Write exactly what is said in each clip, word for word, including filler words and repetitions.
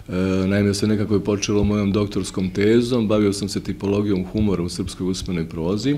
Naime, sve nekako je počelo mojom doktorskom tezom, bavio sam se tipologijom humora u srpskoj usmenoj prozi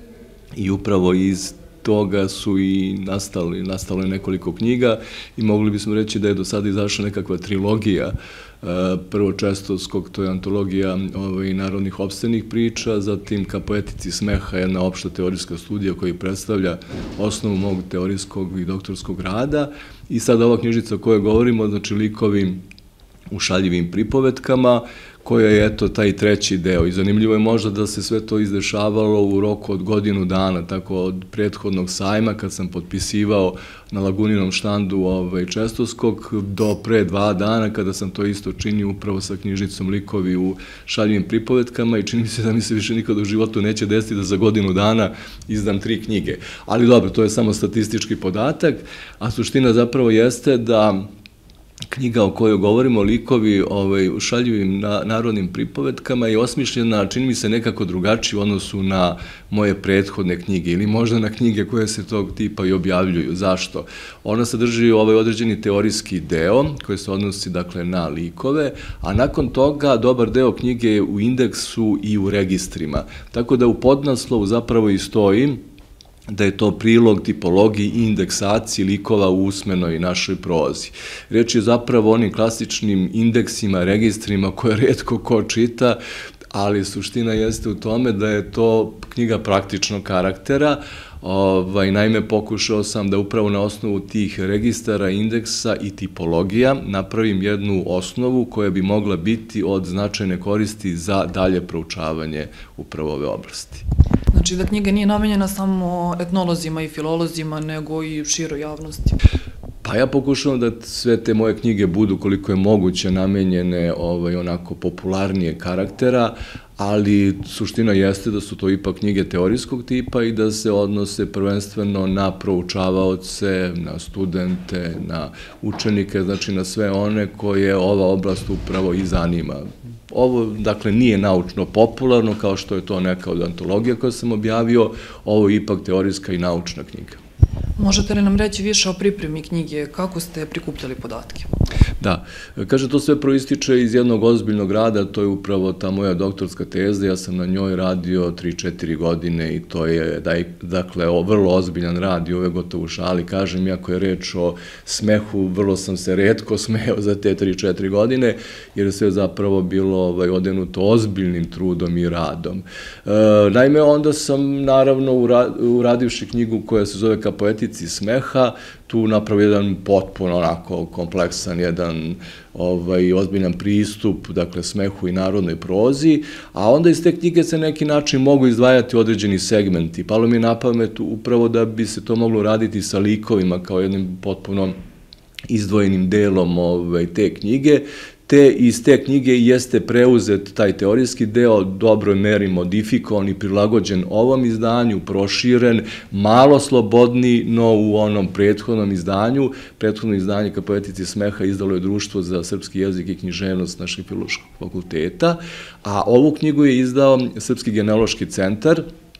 i upravo iz toga su i nastali, nastalo je nekoliko knjiga i mogli bismo reći da je do sada izašla nekakva trilogija prvo Čestovskog, to je antologija narodnih opštenih priča, zatim Ka poetici smeha, jedna opšta teorijska studija koja predstavlja osnovu mog teorijskog i doktorskog rada i sada ova knjižica o kojoj govorimo, znači likovi u šaljivim pripovetkama, koja je, eto, taj treći deo. I zanimljivo je možda da se sve to izdešavalo u roku od godinu dana, tako od prethodnog sajma, kad sam potpisivao na Laguninom štandu Čestovskog, do pre dva dana, kada sam to isto činio upravo sa knjižicom Likovi u šaljivim pripovetkama i čini mi se da mi se više nikad u životu neće desiti da za godinu dana izdam tri knjige. Ali dobro, to je samo statistički podatak, a suština zapravo jeste da knjiga o kojoj govorimo, Likovi u šaljivim narodnim pripovetkama, je osmišljena, čini mi se, nekako drugačije u odnosu na moje prethodne knjige ili možda na knjige koje se tog tipa i objavljuju. Zašto? Ona sadrži ovaj određeni teorijski deo koji se odnosi, dakle, na likove, a nakon toga dobar deo knjige je u indeksu i u registrima. Tako da u podnaslovu zapravo i stoji da je to prilog tipologiji i indeksaciji likova u usmenoj našoj prozi. Reč je zapravo o onim klasičnim indeksima, registrima koje retko ko čita, ali suština jeste u tome da je to knjiga praktičnog karaktera. Naime, pokušao sam da upravo na osnovu tih registara, indeksa i tipologija napravim jednu osnovu koja bi mogla biti od značajne koristi za dalje proučavanje upravo ove oblasti. Znači da knjiga nije namenjena samo etnolozima i filolozima, nego i široj javnosti. Pa ja pokušavam da sve te moje knjige budu koliko je moguće namenjene onako popularnije karaktera, ali suština jeste da su to ipak knjige teorijskog tipa i da se odnose prvenstveno na proučavaoce, na studente, na učenike, znači na sve one koje ova oblast upravo i zanima. Ovo, dakle, nije naučno popularno kao što je to neka od antologija koje sam objavio, ovo je ipak teorijska i naučna knjiga. Možete li nam reći više o pripremi knjige, kako ste prikupljali podatke? Da, kaže, to sve proističe iz jednog ozbiljnog rada, to je upravo ta moja doktorska teza, ja sam na njoj radio tri četiri godine i to je, dakle, vrlo ozbiljan rad i ove gotovo u šali, kažem, iako je reč o smehu, vrlo sam se retko smeo za te tri četiri godine, jer je sve zapravo bilo odenuto ozbiljnim trudom i radom. Naime, onda sam, naravno, uradivši knjigu koja se zove Ka poetici smeha, tu napravio jedan potpuno onako kompleksan, jedan ozbiljan pristup, dakle, smehu i narodnoj prozi, a onda iz te knjige se neki način mogu izdvajati određeni segmenti. Palo mi je na pamet upravo da bi se to moglo raditi sa likovima kao jednim potpuno izdvojenim delom te knjige, te iz te knjige jeste preuzet taj teorijski deo, dobroj meri modifikovan i prilagođen ovom izdanju, proširen, malo slobodniji, no u onom prethodnom izdanju. Prethodno izdanje Ka poetici smeha izdalo je Društvo za srpski jezik i književnost našeg Filološkog fakulteta, a ovu knjigu je izdao Srpski genealoški centar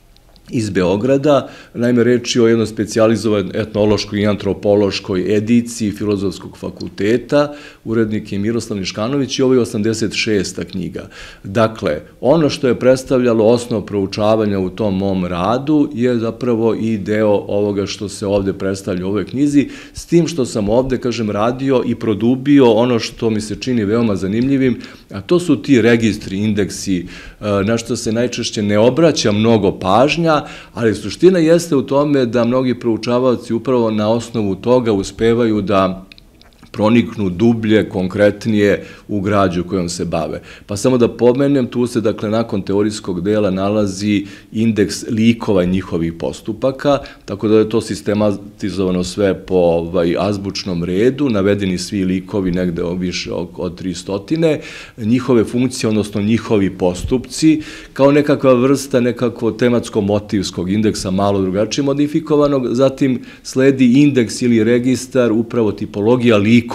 iz Beograda. Naime, reč je o jednoj specijalizovanoj etnološkoj i antropološkoj ediciji Filozofskog fakulteta, urednik je Miroslav Niškanović i ovo je osamdeset šesta knjiga. Dakle, ono što je predstavljalo osnov proučavanja u tom mom radu je zapravo i deo ovoga što se ovde predstavlja u ovoj knjizi, s tim što sam ovde, kažem, radio i produbio ono što mi se čini veoma zanimljivim, a to su ti registri, indeksi, na što se najčešće ne obraća mnogo pažnja, ali suština jeste u tome da mnogi proučavaoci upravo na osnovu toga uspevaju da proniknu dublje, konkretnije u građu kojom se bave. Pa samo da pomenem, tu se, dakle, nakon teorijskog dela nalazi indeks likova i njihovih postupaka, tako da je to sistematizovano sve po azbučnom redu, navedeni svi likovi negde više od tristotine, njihove funkcije, odnosno njihovi postupci, kao nekakva vrsta nekakvo tematsko-motivskog indeksa, malo drugačije modifikovanog, zatim sledi indeks ili registar, upravo tipologija likova,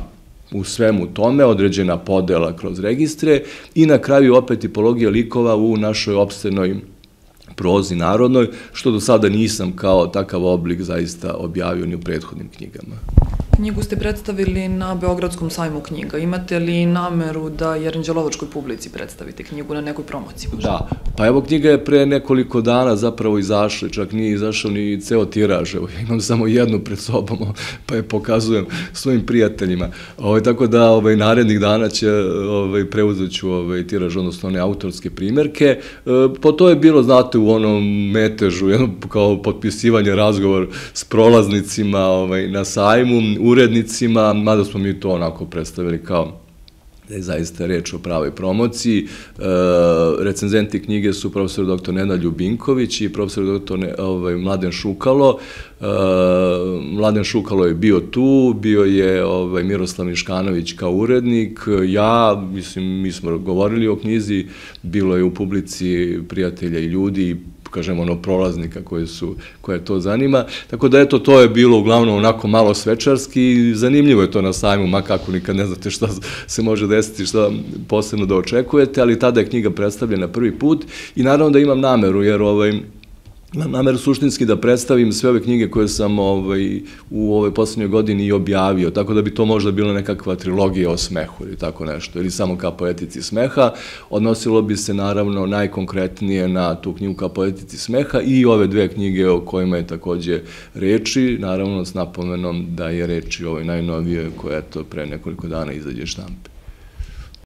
u svemu tome, određena podela kroz registre i na kraju opet tipologija likova u našoj opštenoj prozi narodnoj, što do sada nisam kao takav oblik zaista objavio ni u prethodnim knjigama. knjigu ste predstavili na Beogradskom sajmu knjiga. Imate li nameru da i aranđelovačkoj publici predstavite knjigu na nekoj promociji? Da, pa evo knjiga je pre nekoliko dana zapravo izašla, čak nije izašao ni ceo tiraž, evo imam samo jednu pred sobom, pa je pokazujem svojim prijateljima. Ovaj, tako da ovaj, narednih dana će ovaj, preuzet ću ovaj, tiraž, odnosno one autorske primjerke. E, po to je bilo, znate, u onom metežu, jedno kao potpisivanje, razgovor s prolaznicima ovaj, na sajmu, urednicima, mada smo mi to onako predstavili kao da je zaista reč o pravoj promociji. E, recenzenti knjige su profesor doktor Nenad Ljubinković i profesor doktor ovaj, Mladen Šukalo. E, Mladen Šukalo je bio tu, bio je ovaj, Miroslav Miškanović kao urednik, ja, mislim, mi smo govorili o knjizi, bilo je u publici prijatelja i ljudi, kažemo, ono, prolaznika koje su, koje to zanima. Tako da, eto, to je bilo uglavnom onako malo svečarski i zanimljivo je to na sajmu, makako nikad ne znate šta se može desiti, šta posebno da očekujete, ali tada je knjiga predstavljena prvi put i naravno da imam nameru, jer ovaj, imam nameru suštinski da predstavim sve ove knjige koje sam ovaj, u ovoj poslednjoj godini i objavio, tako da bi to možda bila nekakva trilogija o smehu ili tako nešto, ili samo ka poetici smeha. Odnosilo bi se naravno najkonkretnije na tu knjigu ka poetici smeha i ove dve knjige o kojima je takođe reči, naravno s napomenom da je reč i ovoj najnovije koja je to pre nekoliko dana izađe štampe.